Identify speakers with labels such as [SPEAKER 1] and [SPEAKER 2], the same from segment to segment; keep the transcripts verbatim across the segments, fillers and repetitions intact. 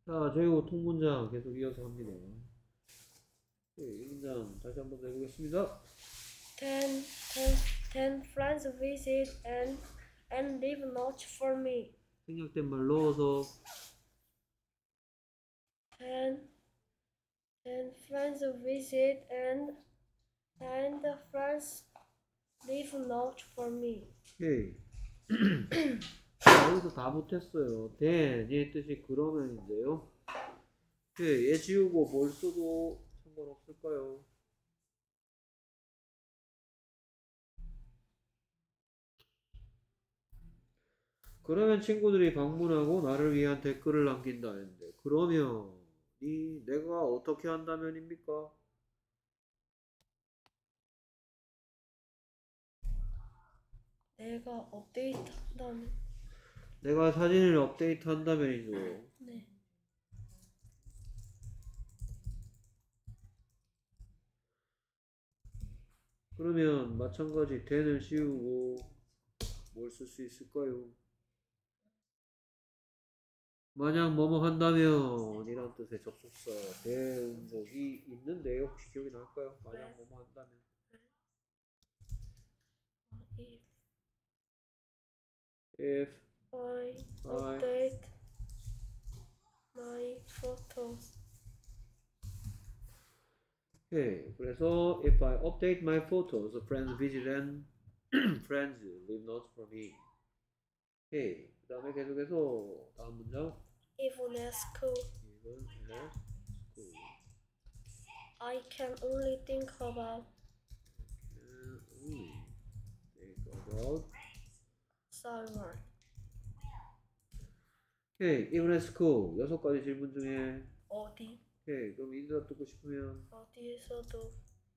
[SPEAKER 1] 자, 제후 통문장 계속 이어서 합니다. 네, 이 문장 다시 한번 더 해보겠습니다.
[SPEAKER 2] Ten, ten, ten friends visit and and leave notes for me.
[SPEAKER 1] 생략된 말 넣어서
[SPEAKER 2] Ten, ten friends visit and and friends leave notes for me.
[SPEAKER 1] 오케이. 자, 여기서 다 못했어요. then의 뜻이 그러면인데요. 오케이, 얘 지우고 뭘 써도 상관없을까요? 그러면 친구들이 방문하고 나를 위한 댓글을 남긴다 했는데 그러면 이 내가 어떻게 한다면입니까?
[SPEAKER 2] 내가 업데이트한다면.
[SPEAKER 1] 내가 사진을 업데이트 한다면이죠.
[SPEAKER 2] 네.
[SPEAKER 1] 그러면 마찬가지 then을 씌우고 뭘 쓸 수 있을까요? 만약 뭐뭐 한다면 이란 뜻의 접속사 배운 적이 있는데 혹시 기억이 날까요? 만약
[SPEAKER 2] 네.
[SPEAKER 1] 뭐뭐 한다면
[SPEAKER 2] If
[SPEAKER 1] if
[SPEAKER 2] I
[SPEAKER 1] I
[SPEAKER 2] update my photos.
[SPEAKER 1] 오케이. 그래서 if I update my photos, friends visit and friends leave notes for me. 오케이. 그 다음에 계속해서 다음 문장.
[SPEAKER 2] Even at school,
[SPEAKER 1] Even at school.
[SPEAKER 2] I can only think about
[SPEAKER 1] Can only think about.
[SPEAKER 2] cyber.
[SPEAKER 1] 오케이. Even at school. 여섯 가지 질문 중에.
[SPEAKER 2] 어디?
[SPEAKER 1] 오케이. 그럼 이 대답 듣고 싶으면.
[SPEAKER 2] 어디에서도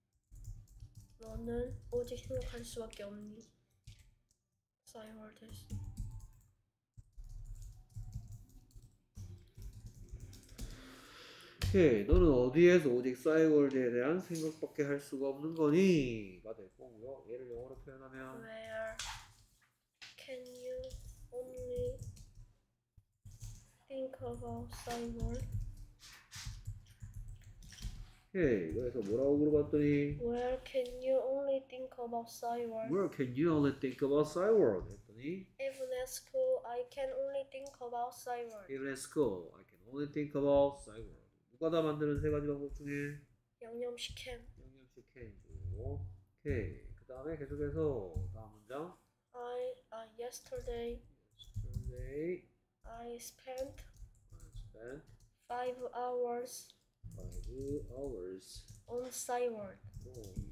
[SPEAKER 2] 너는 오직 생각할 수밖에 없니? 싸이월드에서.
[SPEAKER 1] 오케이. 너는 어디에서 오직 싸이월드에 대한 생각밖에 할 수가 없는 거니? 가 될 거고요. 얘를 영어로 표현하면.
[SPEAKER 2] Where can you only think about cyber?
[SPEAKER 1] 오케이. 그래서 뭐라고 물어봤더니.
[SPEAKER 2] Where can you only think about cyber?
[SPEAKER 1] Where can you only think about cyber? 했더니
[SPEAKER 2] Even at school, I can only think about cyber.
[SPEAKER 1] Even at school, I can only think about cyber. 누가 다 만드는 세 가지 방법 중에
[SPEAKER 2] 양념식 캔.
[SPEAKER 1] 양념식 캔이죠. 오케이. 그 다음에 계속해서 다음 문장.
[SPEAKER 2] I uh, yesterday
[SPEAKER 1] Yesterday,
[SPEAKER 2] I spent
[SPEAKER 1] I spent
[SPEAKER 2] five hours
[SPEAKER 1] five hours
[SPEAKER 2] on cyber.
[SPEAKER 1] on.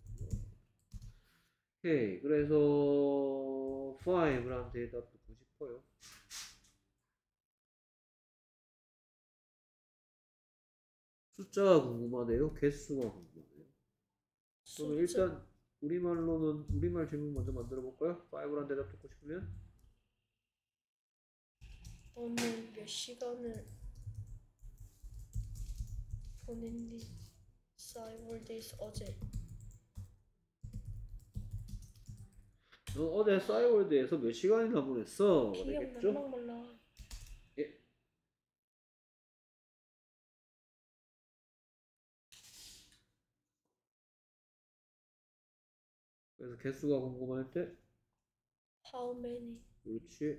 [SPEAKER 1] 오케이. 그래서 five란 대답 듣고 싶어요. 숫자가 궁금하네요. 개수가 궁금해요. 그러면 일단 우리말로는 우리말 질문 먼저 만들어 볼까요? five란 대답 듣고 싶으면
[SPEAKER 2] 너는 몇 시간을 보냈니? 싸이월드에서 어제.
[SPEAKER 1] 너 어제 싸이월드에서 몇 시간이나 보냈어?
[SPEAKER 2] 기억
[SPEAKER 1] 되겠죠?
[SPEAKER 2] 말랑말랑.
[SPEAKER 1] 예. 그래서 개수가 궁금할 때
[SPEAKER 2] How many?
[SPEAKER 1] 그렇지.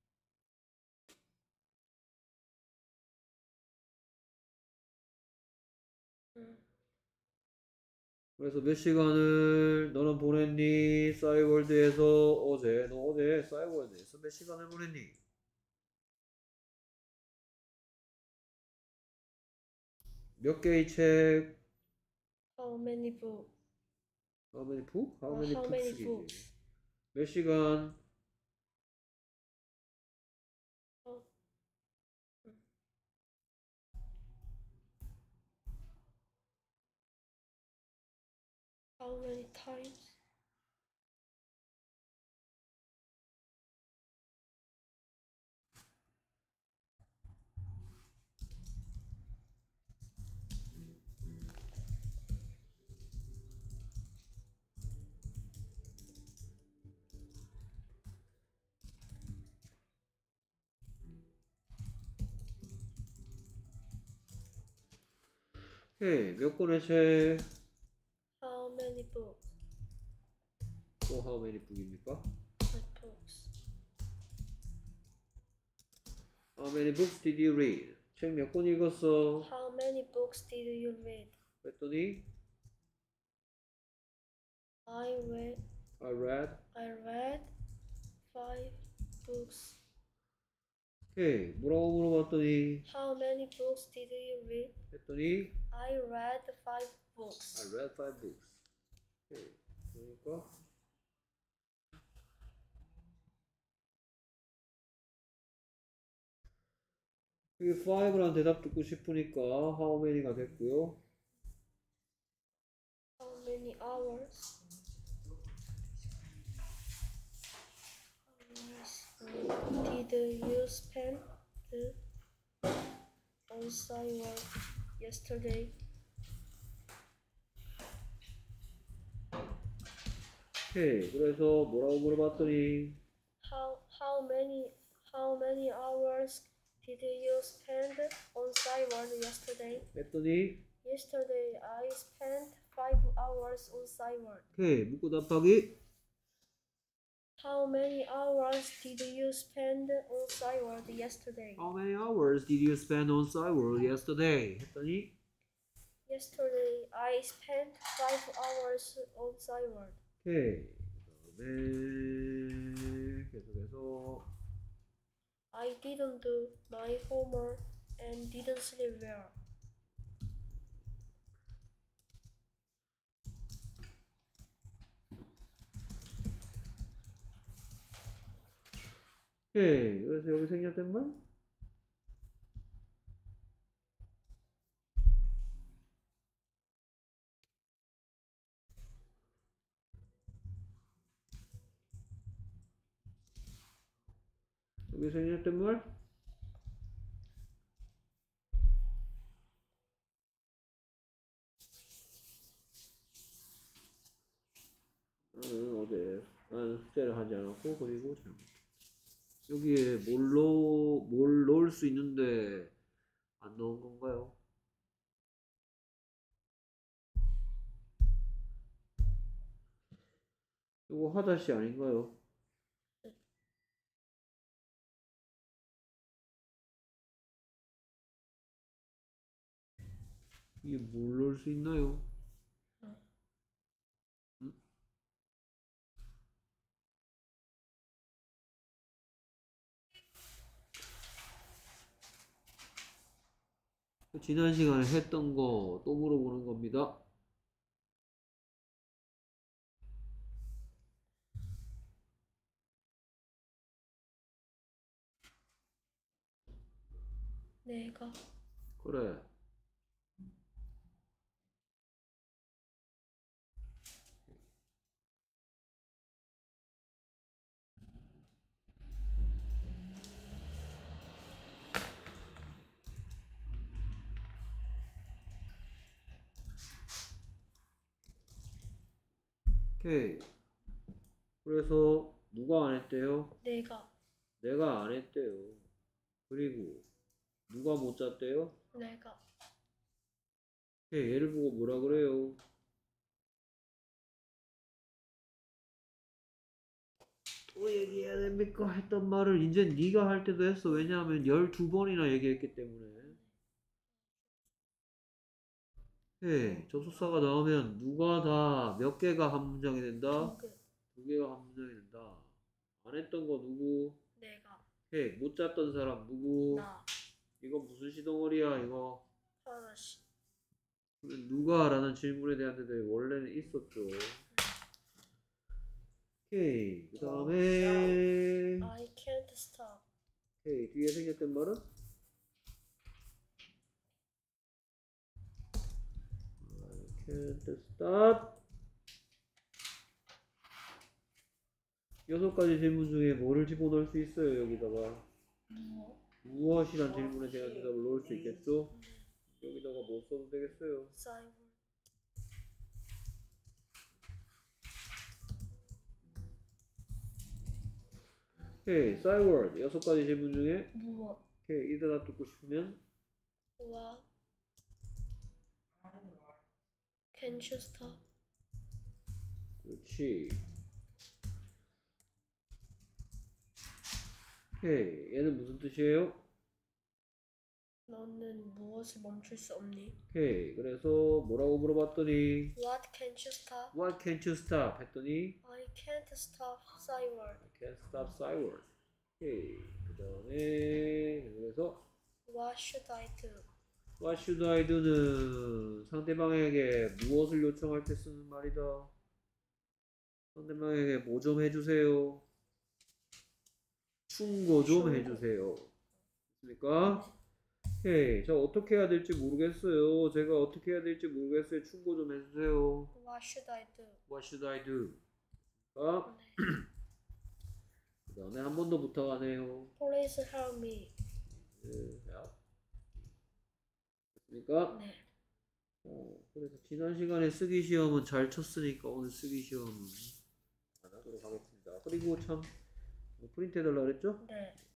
[SPEAKER 2] 응.
[SPEAKER 1] 그래서 몇 시간을 너는 보냈니? 싸이월드에서 어제. 너 어제 싸이월드에서 몇 시간을 보냈니? 몇 개의 책?
[SPEAKER 2] How many books?
[SPEAKER 1] How many book? How
[SPEAKER 2] 어,
[SPEAKER 1] many
[SPEAKER 2] how many
[SPEAKER 1] books이지?
[SPEAKER 2] books?
[SPEAKER 1] 몇 시간?
[SPEAKER 2] 어. 응. How many times?
[SPEAKER 1] 오케이. 몇 권의 책?
[SPEAKER 2] How many books?
[SPEAKER 1] 또 how many book입니까?
[SPEAKER 2] What books?
[SPEAKER 1] How many books did you read? 책 몇 권 읽었어?
[SPEAKER 2] How many books did you read?
[SPEAKER 1] 그랬더니
[SPEAKER 2] I read
[SPEAKER 1] I read.
[SPEAKER 2] I read five books.
[SPEAKER 1] 오케이. 뭐라고 물어봤더니
[SPEAKER 2] How many books did you read?
[SPEAKER 1] 했더니
[SPEAKER 2] I read five books.
[SPEAKER 1] I read five books. 오케이. 그러니까 여기 five라는 대답 듣고 싶으니까 how many가 됐고요.
[SPEAKER 2] How many hours? Did you spend on site work yesterday?
[SPEAKER 1] 오케이. 그래서 뭐라고 물어봤더니
[SPEAKER 2] How how many how many hours did you spend on site work yesterday?
[SPEAKER 1] 했더니
[SPEAKER 2] Yesterday I spent five hours on site work.
[SPEAKER 1] 오케이. 묻고 답하기.
[SPEAKER 2] How many hours did you spend on site work yesterday?
[SPEAKER 1] How many hours did you spend on site work yesterday? 했더니
[SPEAKER 2] Yesterday I spent five hours on site work.
[SPEAKER 1] 오케이. 그다음에 계속해서
[SPEAKER 2] I didn't do my homework and didn't sleep well.
[SPEAKER 1] 오케이. 그래서 여기 생략된 말? 여기 생략된 말? 나는 어제 나는 숙제를 하지 않았고 그리고 잘못. 여기에 뭘로 뭘 넣을 수 있는데 안 넣은 건가요? 이거 하다시 아닌가요? 이게 뭘 넣을 수 있나요? 응? 지난 시간에 했던 거 또 물어보는 겁니다.
[SPEAKER 2] 내가
[SPEAKER 1] 그래. 오케이. 그래서 누가 안 했대요?
[SPEAKER 2] 내가
[SPEAKER 1] 내가 안 했대요. 그리고 누가 못 잤대요?
[SPEAKER 2] 내가
[SPEAKER 1] 오케이. 얘를 보고 뭐라 그래요? 또 얘기해야 됩니까? 했던 말을 이제 네가 할 때도 했어. 왜냐하면 열두 번이나 얘기했기 때문에. 예, 접속사가 나오면 누가 다 몇 개가 한 문장이 된다?
[SPEAKER 2] 두 개.
[SPEAKER 1] 두 개가 한 문장이 된다. 안 했던 거 누구?
[SPEAKER 2] 내가
[SPEAKER 1] 예, 못 잤던 사람 누구?
[SPEAKER 2] 나
[SPEAKER 1] 이거 무슨 시덩어리야 이거?
[SPEAKER 2] 하나씩.
[SPEAKER 1] 그러면 누가? 라는 질문에 대한 대답이 원래는 있었죠. 오케이. 그 다음에
[SPEAKER 2] I can't stop.
[SPEAKER 1] 오케이. 뒤에 생겼던 말은? I can't stop. 여섯 가지 질문 중에 뭐를 집어넣을 수 있어요, 여기다가?
[SPEAKER 2] 무엇?
[SPEAKER 1] 무엇이란 질문에 대한 대답을 넣을 수 있겠죠? 여기다가 뭐 써도 되겠어요?
[SPEAKER 2] 사이버.
[SPEAKER 1] 오케이, 싸이워드 여섯 가지 질문 중에
[SPEAKER 2] 무엇?
[SPEAKER 1] 오케이, 이 대답 듣고 싶으면
[SPEAKER 2] What Can you stop?
[SPEAKER 1] 그렇지. 오케이. 얘는 무슨 뜻이에요?
[SPEAKER 2] 너는 무엇을 멈출 수 없니?
[SPEAKER 1] 오케이. 그래서 뭐라고 물어봤더니
[SPEAKER 2] What can't you stop?
[SPEAKER 1] What can't you stop? 했더니
[SPEAKER 2] I can't stop Cyward.
[SPEAKER 1] I can't stop Cyward. 오케이. 그 다음에 그래서
[SPEAKER 2] What should I do?
[SPEAKER 1] What should I do는 상대방에게 무엇을 요청할 때 쓰는 말이다. 상대방에게 뭐 좀 해주세요. 충고 좀
[SPEAKER 2] 충고.
[SPEAKER 1] 해주세요. 됐습니까? 오케이. 자, 어떻게 해야 될지 모르겠어요. 제가 어떻게 해야 될지 모르겠어요. 충고 좀 해주세요.
[SPEAKER 2] What should I do?
[SPEAKER 1] What should I do? 아,
[SPEAKER 2] 네.
[SPEAKER 1] 그 다음에 한 번 더 부탁하네요.
[SPEAKER 2] Please help me.
[SPEAKER 1] 네, 자. 됐습니까?
[SPEAKER 2] 네.
[SPEAKER 1] 어, 그래서 지난 시간에 쓰기 시험은 잘 쳤으니까 오늘 쓰기 시험은 안 하도록 하겠습니다. 그리고 참 프린트 해달라 그랬죠?
[SPEAKER 2] 네.